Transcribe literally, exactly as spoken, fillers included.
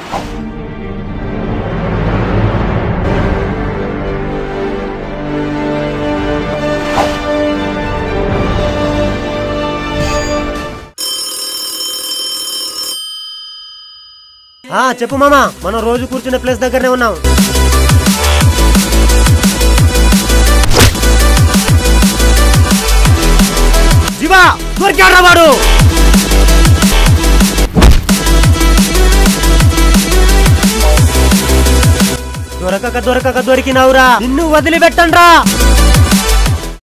ఆ చెప్పు మామా, మనం రోజు కూర్చునే ప్లేస్ దగ్గరనే ఉన్నాం. జీవా దొరికాడ్రా వాడు. దొరకక దొరకక దొరికినవురా, నిన్ను వదిలిపెట్టండ్రా.